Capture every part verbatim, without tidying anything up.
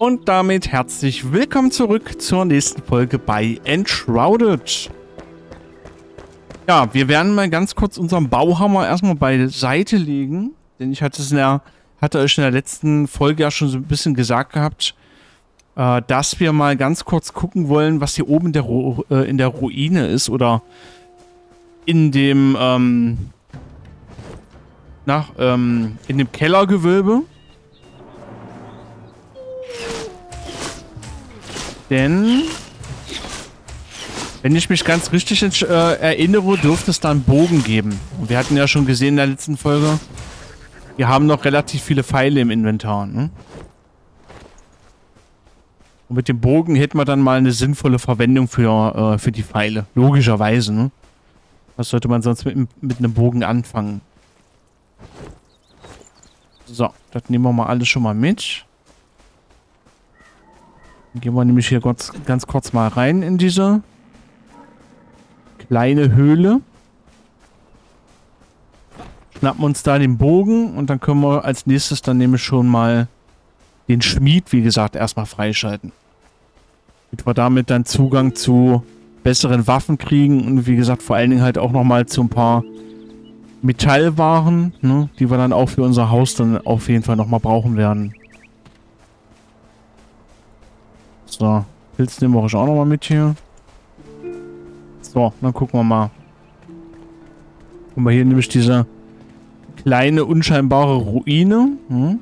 Und damit herzlich willkommen zurück zur nächsten Folge bei Enshrouded. Ja, wir werden mal ganz kurz unseren Bauhammer erstmal beiseite legen. Denn ich hatte es in der, hatte euch in der letzten Folge ja schon so ein bisschen gesagt gehabt, äh, dass wir mal ganz kurz gucken wollen, was hier oben in der, Ru äh, in der Ruine ist. Oder in dem, ähm, nach, ähm, in dem Kellergewölbe. Denn, wenn ich mich ganz richtig äh, erinnere, dürfte es da einen Bogen geben. Und wir hatten ja schon gesehen in der letzten Folge, wir haben noch relativ viele Pfeile im Inventar. Ne? Und mit dem Bogen hätten wir dann mal eine sinnvolle Verwendung für, äh, für die Pfeile. Logischerweise. Ne? Was sollte man sonst mit, mit einem Bogen anfangen? So, das nehmen wir mal alles schon mal mit. Dann gehen wir nämlich hier ganz, ganz kurz mal rein in diese kleine Höhle. Schnappen uns da den Bogen und dann können wir als nächstes dann nämlich schon mal den Schmied, wie gesagt, erstmal freischalten. Damit wir damit dann Zugang zu besseren Waffen kriegen und wie gesagt vor allen Dingen halt auch nochmal zu ein paar Metallwaren, ne, die wir dann auch für unser Haus dann auf jeden Fall nochmal brauchen werden. So, Pilz nehmen wir euch auch nochmal mit hier. So, dann gucken wir mal. Gucken wir hier nämlich diese kleine, unscheinbare Ruine. Hm?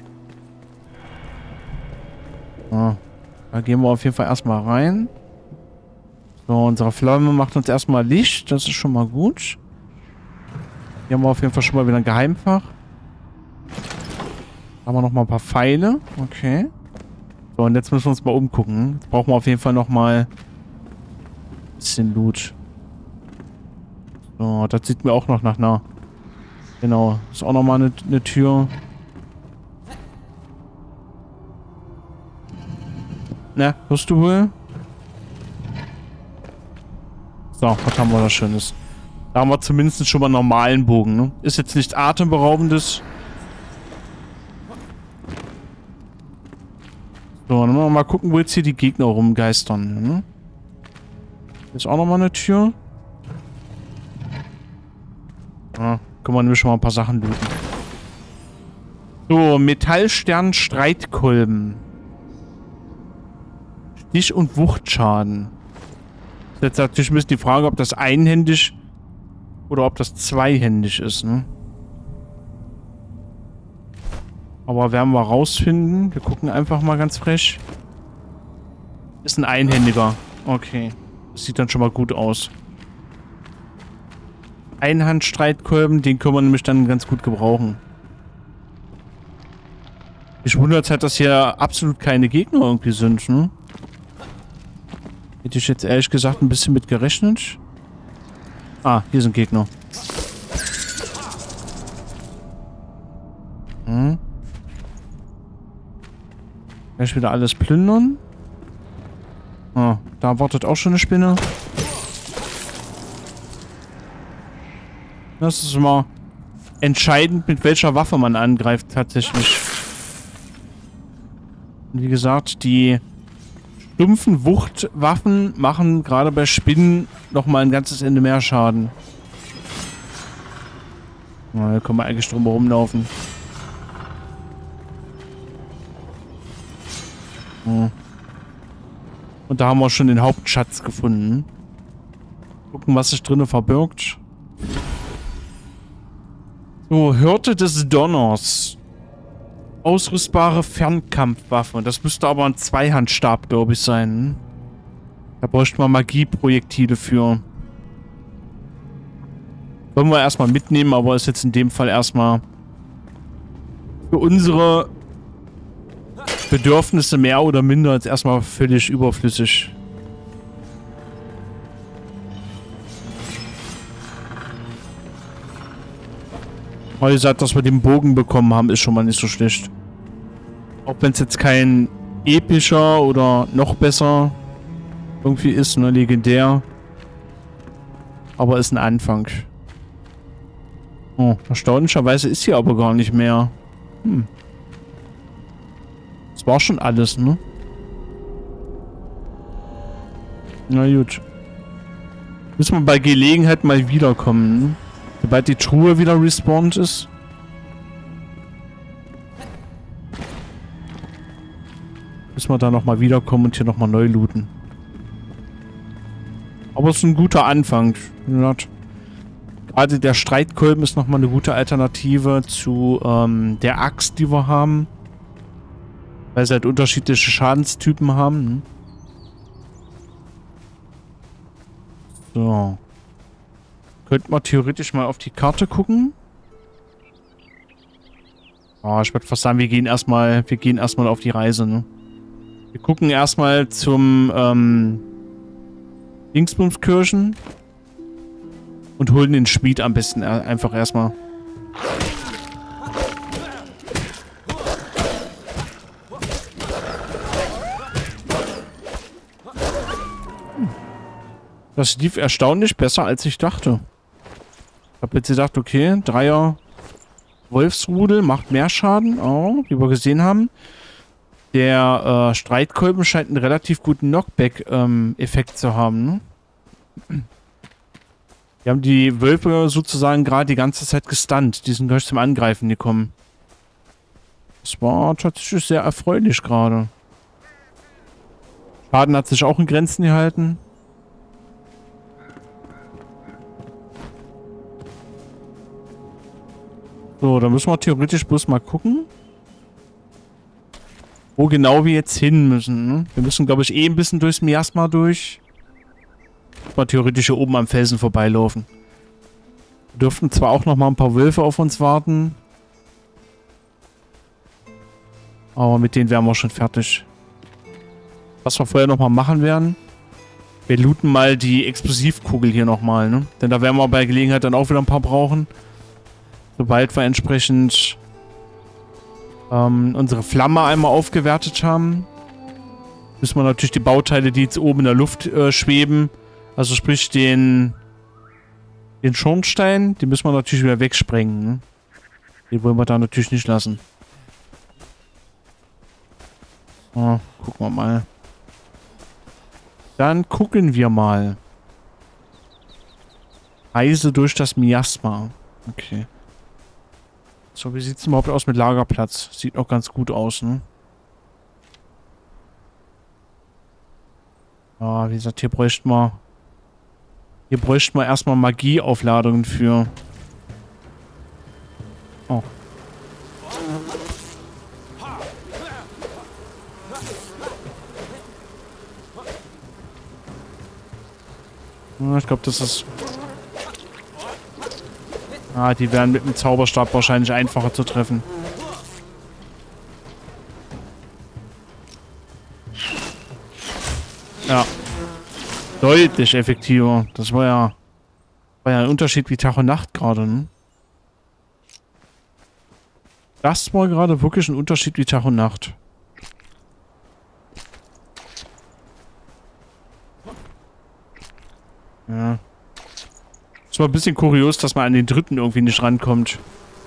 So, da gehen wir auf jeden Fall erstmal rein. So, unsere Flamme macht uns erstmal Licht. Das ist schon mal gut. Hier haben wir auf jeden Fall schon mal wieder ein Geheimfach. Da haben wir nochmal ein paar Pfeile. Okay. So, und jetzt müssen wir uns mal umgucken. Jetzt brauchen wir auf jeden Fall nochmal ein bisschen Loot. So, das sieht mir auch noch nach einer... Genau, ist auch nochmal eine, eine Tür. Na, hörst du wohl? So, was haben wir da Schönes? Da haben wir zumindest schon mal einen normalen Bogen, ne? Ist jetzt nichts Atemberaubendes. So, dann mal gucken, wo jetzt hier die Gegner rumgeistern. Ne? Hier ist auch nochmal eine Tür. Ah, können wir nämlich schon mal ein paar Sachen looten. So, Metallstern-Streitkolben. Stich- und Wuchtschaden. Jetzt natürlich ein bisschen die Frage, ob das einhändig oder ob das zweihändig ist, ne? Aber werden wir rausfinden. Wir gucken einfach mal ganz frech. Ist ein einhändiger. Okay. Das sieht dann schon mal gut aus. Einhandstreitkolben, den können wir nämlich dann ganz gut gebrauchen. Ich wundere jetzt halt, dass hier absolut keine Gegner irgendwie sind, ne? Hätte ich jetzt ehrlich gesagt ein bisschen mit gerechnet. Ah, hier sind Gegner. Hm. Gleich wieder alles plündern. Ah, da wartet auch schon eine Spinne. Das ist immer entscheidend, mit welcher Waffe man angreift, tatsächlich. Und wie gesagt, die stumpfen Wuchtwaffen machen gerade bei Spinnen nochmal ein ganzes Ende mehr Schaden. Na, hier können wir eigentlich drum rumlaufen. Und da haben wir schon den Hauptschatz gefunden. Gucken, was sich drinnen verbirgt. So, Hirte des Donners. Ausrüstbare Fernkampfwaffe. Das müsste aber ein Zweihandstab, glaube ich, sein. Da bräuchten wir Magieprojektile für. Wollen wir erstmal mitnehmen, aber ist jetzt in dem Fall erstmal für unsere Bedürfnisse mehr oder minder jetzt erstmal völlig überflüssig. Aber wie gesagt, dass wir den Bogen bekommen haben, ist schon mal nicht so schlecht. Auch wenn es jetzt kein epischer oder noch besser irgendwie ist, ne, legendär. Aber ist ein Anfang. Oh, erstaunlicherweise ist hier aber gar nicht mehr. Hm. Das war schon alles, ne? Na gut. Müssen wir bei Gelegenheit mal wiederkommen, ne? Sobald die Truhe wieder respawned ist. Müssen wir da nochmal wiederkommen und hier nochmal neu looten. Aber es ist ein guter Anfang. Gerade der Streitkolben ist nochmal eine gute Alternative zu ähm, der Axt, die wir haben. Weil sie halt unterschiedliche Schadenstypen haben. Ne? So. Könnten wir theoretisch mal auf die Karte gucken. Oh, ich würde fast sagen, wir gehen erstmal, wir gehen erstmal auf die Reise, ne? Wir gucken erstmal zum ähm, Dingsbumskirchen und holen den Schmied am besten er einfach erstmal. Das lief erstaunlich besser, als ich dachte. Ich habe jetzt gedacht, okay, Dreier Wolfsrudel macht mehr Schaden, oh, wie wir gesehen haben. Der äh, Streitkolben scheint einen relativ guten Knockback-Effekt ähm, zu haben. Ne? Wir haben die Wölfe sozusagen gerade die ganze Zeit gestunt. Die sind gleich zum Angreifen gekommen. Das war tatsächlich sehr erfreulich gerade. Schaden hat sich auch in Grenzen gehalten. So, da müssen wir theoretisch bloß mal gucken, wo genau wir jetzt hin müssen. Ne? Wir müssen, glaube ich, eh ein bisschen durchs Miasma durch. Mal theoretisch hier oben am Felsen vorbeilaufen. Wir dürften zwar auch noch mal ein paar Wölfe auf uns warten. Aber mit denen wären wir schon fertig. Was wir vorher noch mal machen werden. Wir looten mal die Explosivkugel hier noch mal. Ne? Denn da werden wir bei Gelegenheit dann auch wieder ein paar brauchen. Sobald wir entsprechend ähm, unsere Flamme einmal aufgewertet haben, müssen wir natürlich die Bauteile, die jetzt oben in der Luft äh, schweben, also sprich den den Schornstein, die müssen wir natürlich wieder wegsprengen. Ne? Den wollen wir da natürlich nicht lassen. Oh, gucken wir mal. Dann gucken wir mal. Reise durch das Miasma. Okay. So, wie sieht es überhaupt aus mit Lagerplatz? Sieht auch ganz gut aus, ne? Ja, wie gesagt, hier bräuchten wir... Hier bräuchten wir erstmal Magieaufladungen für. Oh. Ja, ich glaube, das ist... Ah, die wären mit dem Zauberstab wahrscheinlich einfacher zu treffen. Ja. Deutlich effektiver. Das war ja... War ja ein Unterschied wie Tag und Nacht gerade, ne? Das war gerade wirklich ein Unterschied wie Tag und Nacht. Ja. Es war ein bisschen kurios, dass man an den dritten irgendwie nicht rankommt.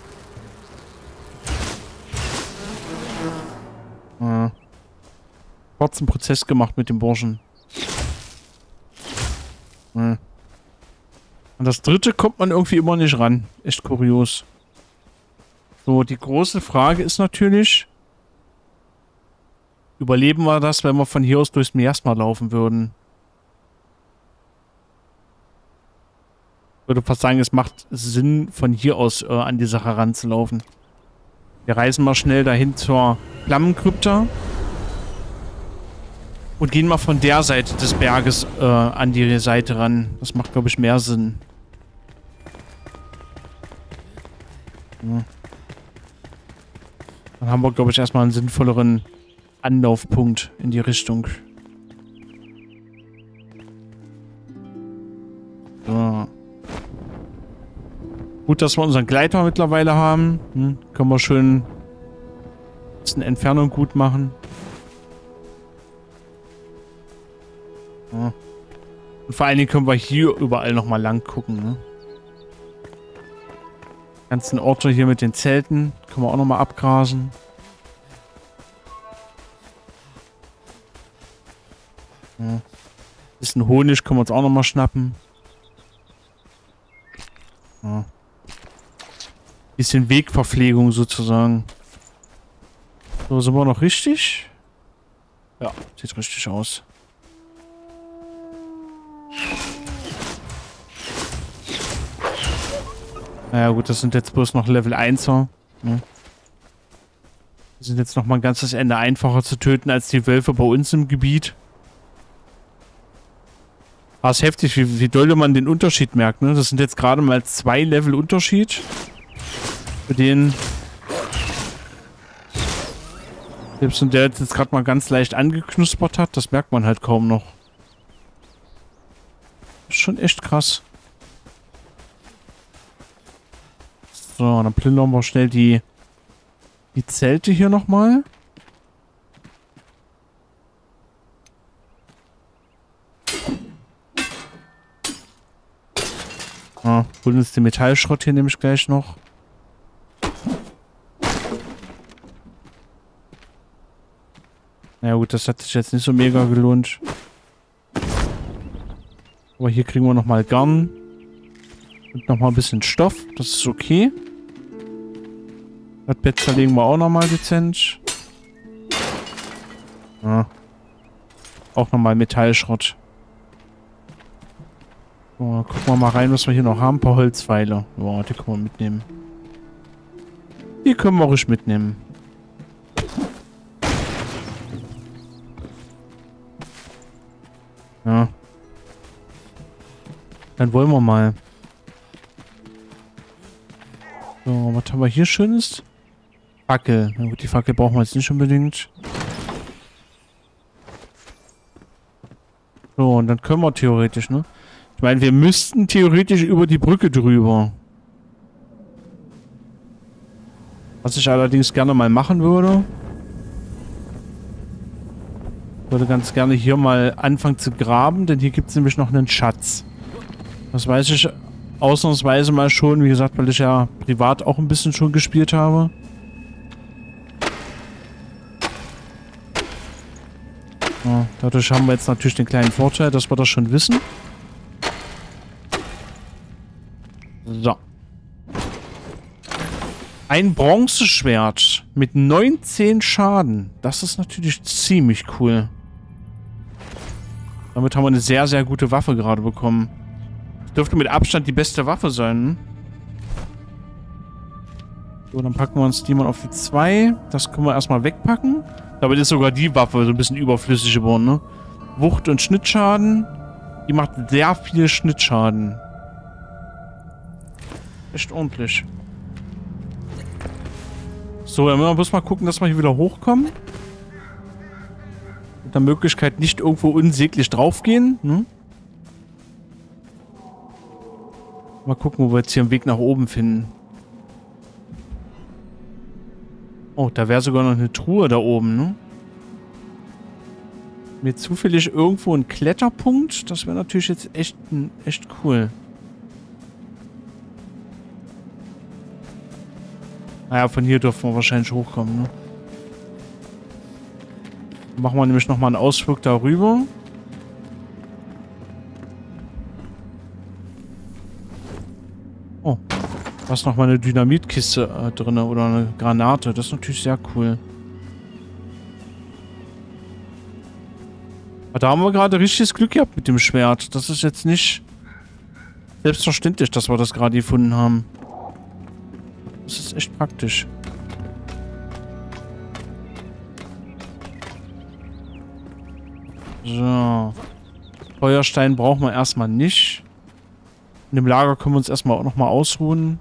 Ja. Kurzen Prozess gemacht mit dem Burschen. Ja. Und das dritte kommt man irgendwie immer nicht ran. Echt kurios. So, die große Frage ist natürlich, überleben wir das, wenn wir von hier aus durchs Miasma laufen würden? Ich würde fast sagen, es macht Sinn, von hier aus äh, an die Sache ranzulaufen. Wir reisen mal schnell dahin zur Flammenkrypta und gehen mal von der Seite des Berges äh, an die Seite ran. Das macht, glaube ich, mehr Sinn. Ja. Dann haben wir, glaube ich, erstmal einen sinnvolleren Anlaufpunkt in die Richtung. So. Gut, dass wir unseren Gleiter mittlerweile haben. Hm, können wir schön ein bisschen Entfernung gut machen. Ja. Und vor allen Dingen können wir hier überall nochmal lang gucken. Ne? Ganzen Orte hier mit den Zelten können wir auch nochmal abgrasen. Ja. Bisschen Honig können wir uns auch nochmal schnappen. Ja. Bisschen Wegverpflegung sozusagen. So, sind wir noch richtig? Ja, sieht richtig aus. Naja gut, das sind jetzt bloß noch Level einser. Ne? Die sind jetzt noch mal ein ganzes Ende einfacher zu töten als die Wölfe bei uns im Gebiet. Aber es ist heftig, wie, wie doll man den Unterschied merkt. Ne? Das sind jetzt gerade mal zwei Level Unterschied. Für den... Selbst wenn der jetzt gerade mal ganz leicht angeknuspert hat, das merkt man halt kaum noch. Ist schon echt krass. So, dann plündern wir schnell die, die Zelte hier nochmal. Ah, holen uns den Metallschrott hier nämlich gleich noch. Na ja, gut, das hat sich jetzt nicht so mega gelohnt. Aber hier kriegen wir nochmal Garn. Und nochmal ein bisschen Stoff. Das ist okay. Das Bett zerlegen wir auch nochmal dezent. Ja. Auch nochmal Metallschrott. So, gucken wir mal rein, was wir hier noch haben. Ein paar Holzpfeile. Ja, die können wir mitnehmen. Die können wir ruhig mitnehmen. Ja. Dann wollen wir mal. So, was haben wir hier Schönes? Fackel. Na gut, die Fackel brauchen wir jetzt nicht unbedingt. So, und dann können wir theoretisch, ne? Ich meine, wir müssten theoretisch über die Brücke drüber. Was ich allerdings gerne mal machen würde. Ich würde ganz gerne hier mal anfangen zu graben, denn hier gibt es nämlich noch einen Schatz. Das weiß ich ausnahmsweise mal schon, wie gesagt, weil ich ja privat auch ein bisschen schon gespielt habe. Ja, dadurch haben wir jetzt natürlich den kleinen Vorteil, dass wir das schon wissen. So. Ein Bronzeschwert mit neunzehn Schaden. Das ist natürlich ziemlich cool. Damit haben wir eine sehr, sehr gute Waffe gerade bekommen. Das dürfte mit Abstand die beste Waffe sein. Ne? So, dann packen wir uns die mal auf die zwei. Das können wir erstmal wegpacken. Damit ist sogar die Waffe so ein bisschen überflüssig geworden, ne? Wucht und Schnittschaden. Die macht sehr viel Schnittschaden. Echt ordentlich. So, dann müssen wir bloß mal gucken, dass wir hier wieder hochkommen. Mit der Möglichkeit nicht irgendwo unsäglich draufgehen. Hm? Mal gucken, wo wir jetzt hier einen Weg nach oben finden. Oh, da wäre sogar noch eine Truhe da oben, ne? Mir zufällig irgendwo ein Kletterpunkt. Das wäre natürlich jetzt echt, echt cool. Naja, von hier dürfen wir wahrscheinlich hochkommen, ne? Dann machen wir nämlich nochmal einen Ausflug darüber. Oh. Da ist nochmal eine Dynamitkiste äh, drin oder eine Granate. Das ist natürlich sehr cool. Aber da haben wir gerade richtiges Glück gehabt mit dem Schwert. Das ist jetzt nicht selbstverständlich, dass wir das gerade gefunden haben. Das ist echt praktisch. So. Feuerstein brauchen wir erstmal nicht. In dem Lager können wir uns erstmal auch nochmal ausruhen.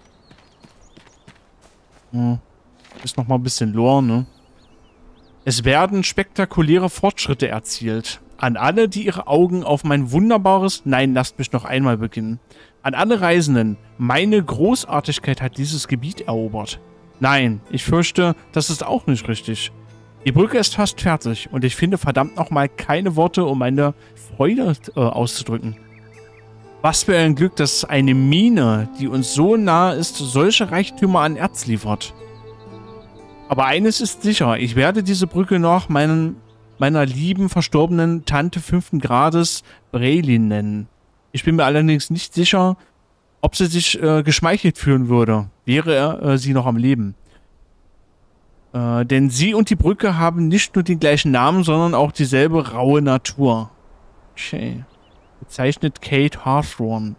Ja. Ist nochmal ein bisschen Lore, ne? Es werden spektakuläre Fortschritte erzielt. An alle, die ihre Augen auf mein wunderbares... Nein, lasst mich noch einmal beginnen. An alle Reisenden, meine Großartigkeit hat dieses Gebiet erobert. Nein, ich fürchte, das ist auch nicht richtig. Die Brücke ist fast fertig und ich finde verdammt nochmal keine Worte, um meine Freude äh, auszudrücken. Was für ein Glück, dass eine Mine, die uns so nahe ist, solche Reichtümer an Erz liefert. Aber eines ist sicher, ich werde diese Brücke nach meinen meiner lieben verstorbenen Tante fünften Grades Braylin nennen. Ich bin mir allerdings nicht sicher, ob sie sich äh, geschmeichelt fühlen würde, wäre er, äh, sie noch am Leben. Äh, denn sie und die Brücke haben nicht nur den gleichen Namen, sondern auch dieselbe raue Natur. Okay. Bezeichnet Kate Hawthorne.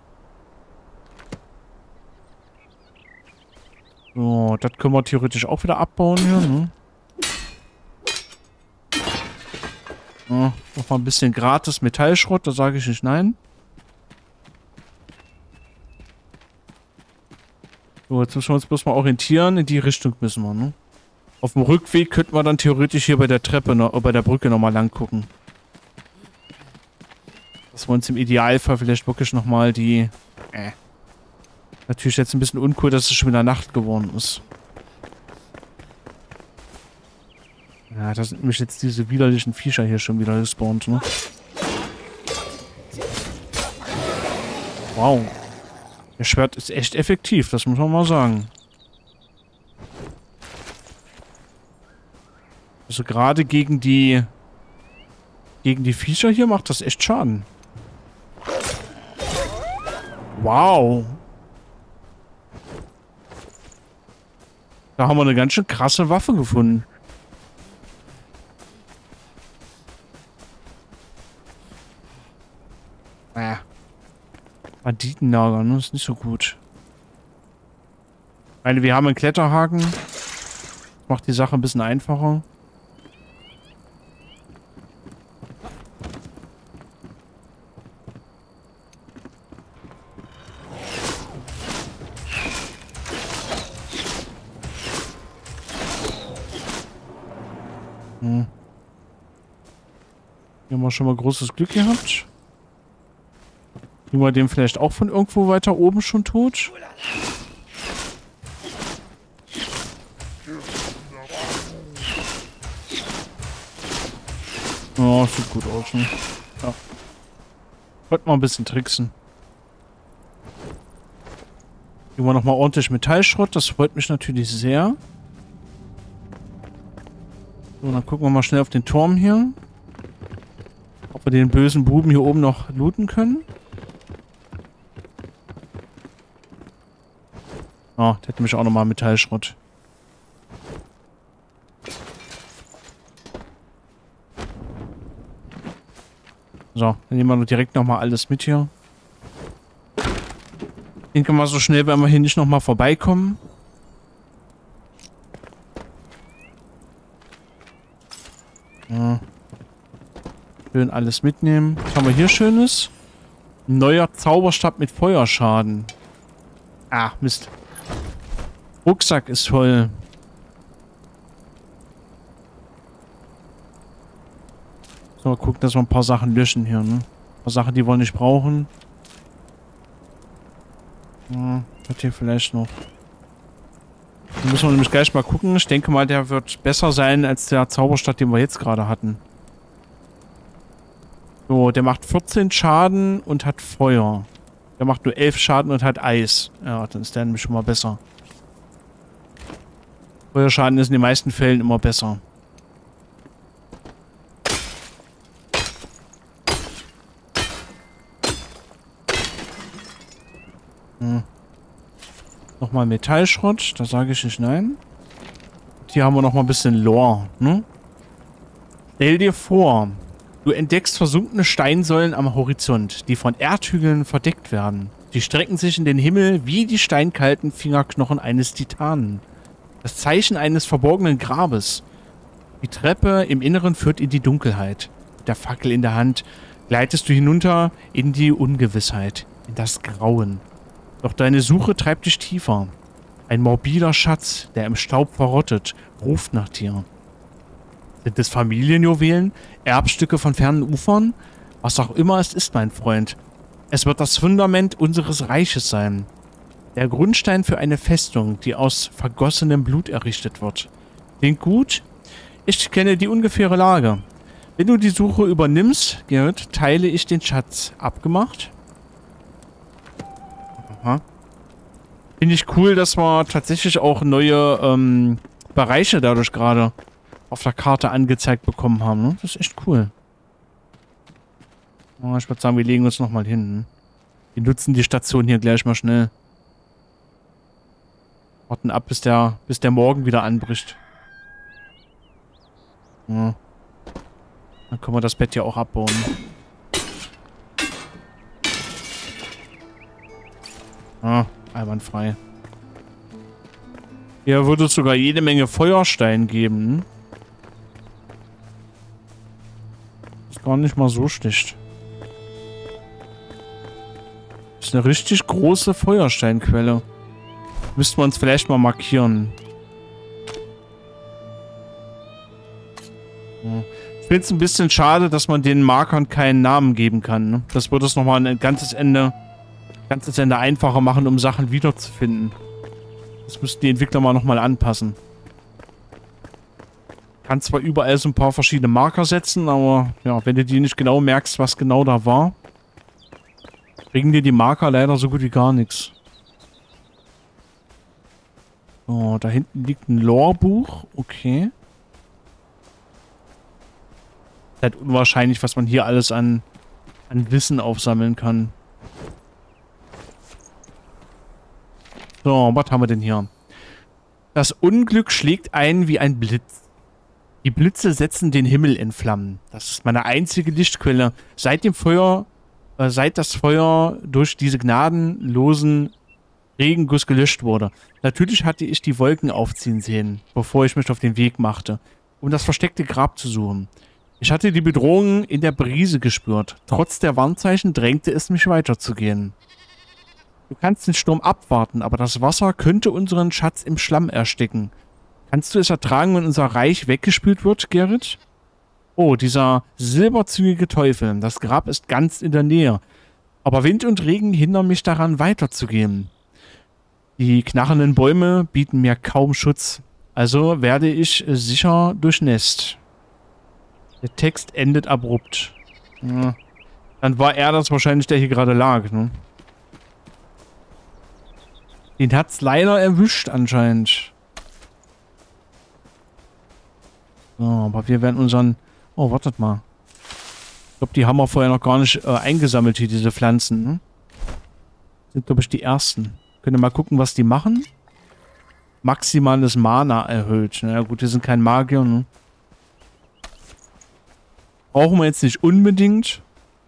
So, das können wir theoretisch auch wieder abbauen hier, ne? Ja, noch mal ein bisschen gratis Metallschrott, da sage ich nicht nein. So, jetzt müssen wir uns bloß mal orientieren. In die Richtung müssen wir, ne? Auf dem Rückweg könnten wir dann theoretisch hier bei der Treppe, noch, bei der Brücke nochmal lang gucken. Dass wir uns im Idealfall vielleicht wirklich nochmal die... Äh. Natürlich jetzt ein bisschen uncool, dass es schon wieder Nacht geworden ist. Ja, da sind nämlich jetzt diese widerlichen Viecher hier schon wieder gespawnt, ne? Wow. Das Schwert ist echt effektiv, das muss man mal sagen. Also gerade gegen die... Gegen die Viecher hier macht das echt Schaden. Wow. Da haben wir eine ganz schön krasse Waffe gefunden. Naja. Banditenlager, ne? Ist nicht so gut. Ich meine, wir haben einen Kletterhaken. Das macht die Sache ein bisschen einfacher. Hm. Hier haben wir schon mal großes Glück gehabt. Kriegen wir den vielleicht auch von irgendwo weiter oben schon tot? Oh, sieht gut aus, ne? Ja. Wollte mal ein bisschen tricksen. Kriegen wir nochmal ordentlich Metallschrott, das freut mich natürlich sehr. So, dann gucken wir mal schnell auf den Turm hier. Ob wir den bösen Buben hier oben noch looten können. Oh, der hat nämlich auch nochmal Metallschrott. So, dann nehmen wir direkt nochmal alles mit hier. Ich denke mal, so schnell werden wir hier nicht nochmal vorbeikommen. Ja. Schön alles mitnehmen. Was haben wir hier Schönes? Neuer Zauberstab mit Feuerschaden. Ah, Mist. Rucksack ist voll. So, mal gucken, dass wir ein paar Sachen löschen hier, ne? Ein paar Sachen, die wir nicht brauchen. Ja, hat hier vielleicht noch. Da müssen wir nämlich gleich mal gucken. Ich denke mal, der wird besser sein als der Zauberstab, den wir jetzt gerade hatten. So, der macht vierzehn Schaden und hat Feuer. Der macht nur elf Schaden und hat Eis. Ja, dann ist der nämlich schon mal besser. Feuerschaden ist in den meisten Fällen immer besser. Hm. Nochmal Metallschrott, da sage ich nicht nein. Hier haben wir nochmal ein bisschen Lore, ne? Stell dir vor, du entdeckst versunkene Steinsäulen am Horizont, die von Erdhügeln verdeckt werden. Die strecken sich in den Himmel wie die steinkalten Fingerknochen eines Titanen. Das Zeichen eines verborgenen Grabes. Die Treppe im Inneren führt in die Dunkelheit. Mit der Fackel in der Hand gleitest du hinunter in die Ungewissheit, in das Grauen. Doch deine Suche treibt dich tiefer. Ein morbider Schatz, der im Staub verrottet, ruft nach dir. Sind es Familienjuwelen, Erbstücke von fernen Ufern? Was auch immer es ist, mein Freund. Es wird das Fundament unseres Reiches sein. Der Grundstein für eine Festung, die aus vergossenem Blut errichtet wird. Klingt gut? Ich kenne die ungefähre Lage. Wenn du die Suche übernimmst, Gerrit, teile ich den Schatz. Abgemacht? Aha. Finde ich cool, dass wir tatsächlich auch neue ähm, Bereiche dadurch gerade auf der Karte angezeigt bekommen haben. Ne? Das ist echt cool. Oh, ich würde sagen, wir legen uns nochmal hin. Ne? Wir nutzen die Station hier gleich mal schnell. Warten ab, bis der, bis der Morgen wieder anbricht. Ja. Dann können wir das Bett ja auch abbauen. Ah, einwandfrei. Hier würde es sogar jede Menge Feuerstein geben. Ist gar nicht mal so schlecht. Ist eine richtig große Feuersteinquelle. Müssten wir uns vielleicht mal markieren. Ja. Ich finde es ein bisschen schade, dass man den Markern keinen Namen geben kann. Ne? Das würde es nochmal ein ganzes Ende, ganzes Ende einfacher machen, um Sachen wiederzufinden. Das müssten die Entwickler mal nochmal anpassen. Kann zwar überall so ein paar verschiedene Marker setzen, aber ja, wenn du die nicht genau merkst, was genau da war, bringen dir die Marker leider so gut wie gar nichts. So, da hinten liegt ein Lore-Buch. Okay. Ist halt unwahrscheinlich, was man hier alles an, an Wissen aufsammeln kann. So, was haben wir denn hier? Das Unglück schlägt ein wie ein Blitz. Die Blitze setzen den Himmel in Flammen. Das ist meine einzige Lichtquelle. Seit dem Feuer, äh, seit das Feuer durch diese gnadenlosen Regenguss gelöscht wurde. Natürlich hatte ich die Wolken aufziehen sehen, bevor ich mich auf den Weg machte, um das versteckte Grab zu suchen. Ich hatte die Bedrohung in der Brise gespürt. Trotz der Warnzeichen drängte es mich weiterzugehen. Du kannst den Sturm abwarten, aber das Wasser könnte unseren Schatz im Schlamm ersticken. Kannst du es ertragen, wenn unser Reich weggespült wird, Gerrit? Oh, dieser silberzügige Teufel. Das Grab ist ganz in der Nähe. Aber Wind und Regen hindern mich daran, weiterzugehen. Die knarrenden Bäume bieten mir kaum Schutz. Also werde ich sicher durchnässt. Der Text endet abrupt. Ja. Dann war er das wahrscheinlich, der hier gerade lag, ne? Den hat's leider erwischt anscheinend. So, aber wir werden unseren... Oh, wartet mal. Ich glaube, die haben wir vorher noch gar nicht äh, eingesammelt hier, diese Pflanzen, ne? Sind, glaube ich, die ersten. Könnt ihr mal gucken, was die machen? Maximales Mana erhöht. Na ja, gut, wir sind kein Magier, ne? Brauchen wir jetzt nicht unbedingt.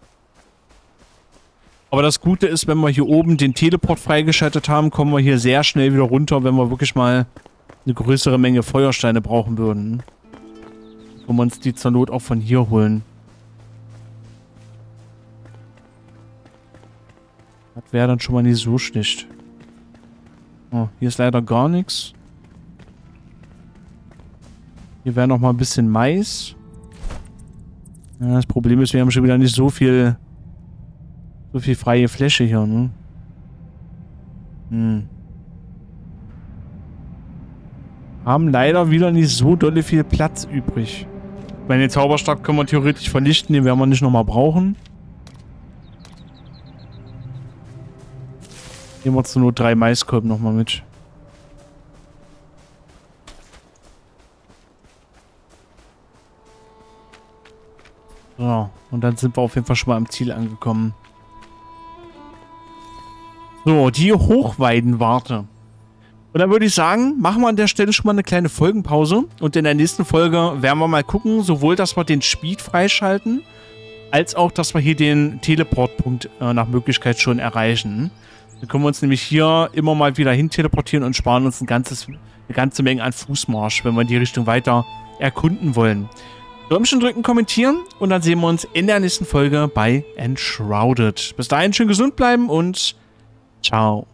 Aber das Gute ist, wenn wir hier oben den Teleport freigeschaltet haben, kommen wir hier sehr schnell wieder runter, wenn wir wirklich mal eine größere Menge Feuersteine brauchen würden. Können wir uns die zur Not auch von hier holen. Das wäre dann schon mal nicht so schlecht. Oh, hier ist leider gar nichts. Hier wäre noch mal ein bisschen Mais. Ja, das Problem ist, wir haben schon wieder nicht so viel... So viel freie Fläche hier, ne? Hm. Haben leider wieder nicht so dolle viel Platz übrig. Ich meine, den Zauberstab können wir theoretisch vernichten, den werden wir nicht nochmal brauchen. Nehmen wir zur Not drei Maiskolben nochmal mit. So, und dann sind wir auf jeden Fall schon mal am Ziel angekommen. So, die Hochweidenwarte. Und dann würde ich sagen, machen wir an der Stelle schon mal eine kleine Folgenpause. Und in der nächsten Folge werden wir mal gucken, sowohl, dass wir den Speed freischalten, als auch, dass wir hier den Teleportpunkt äh, nach Möglichkeit schon erreichen. Dann können wir uns nämlich hier immer mal wieder hin teleportieren und sparen uns ein ganzes, eine ganze Menge an Fußmarsch, wenn wir in die Richtung weiter erkunden wollen. Däumchen drücken, kommentieren und dann sehen wir uns in der nächsten Folge bei Enshrouded. Bis dahin schön gesund bleiben und ciao.